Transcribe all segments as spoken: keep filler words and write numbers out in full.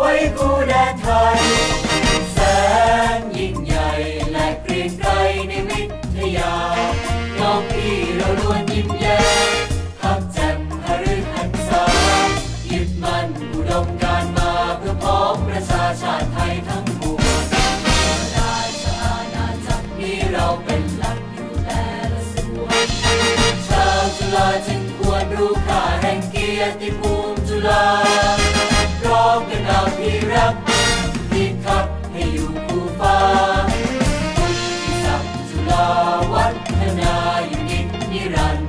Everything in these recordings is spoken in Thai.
ว้คู่แดนไทยแสนยิ่งใหญ่และเกรียงไกรในวิทยาน้องพี่เราล้วนยิ้มแย้มพักแจ่มหฤทันษายึดมั่นอุดมการมาเพื่อพ้องประชาชาติไทยทั้งมวลราชอาณาจักรนี้เราเป็นหลักอยู่แต่ละส่วนชาวจุฬาจึงควรรู้ค่าแห่งเกียรติภูมิจุฬาพร้อมกันอภิรักษ์พิทักษ์ให้อยู่คู่ฟ้าพุทธิศักดิ์จุฬาวัฒนาอยู่นิจนิรันดร์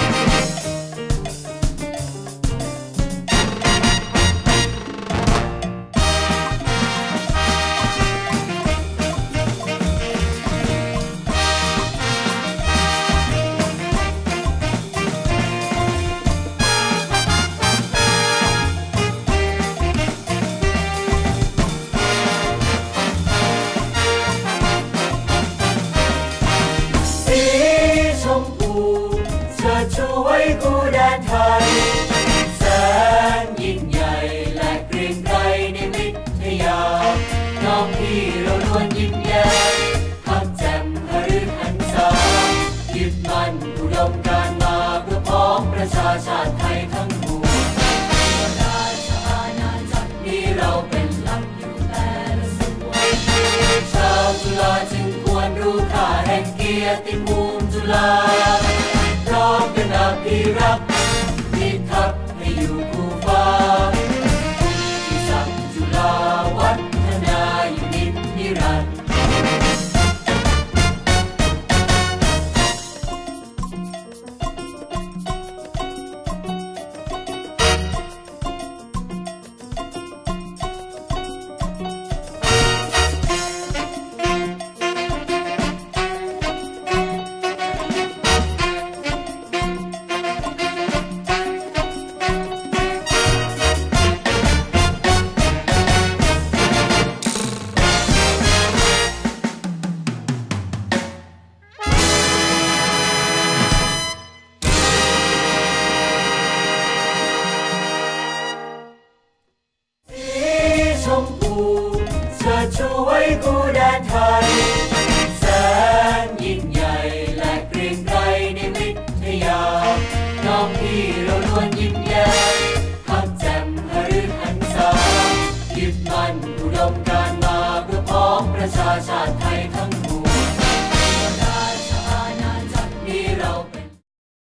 ชูไว้คู่แดนไทยแสนยิ่งใหญ่และเกรียงไกรในวิทยาน้องพี่เราล้วนยิ้มแย้มพักแจ่มหฤทันษายึดมั่นอุดมการมาเพื่อพ้องประชาชาติไทยทั้งมวลราชอาณาจักรนี้เราเป็นหลักอยู่แต่ละส่วนชาวจุฬาจึงควรรู้ค่าแห่งเกียรติภูมิจุฬาพร้อมกันอภิรักษ์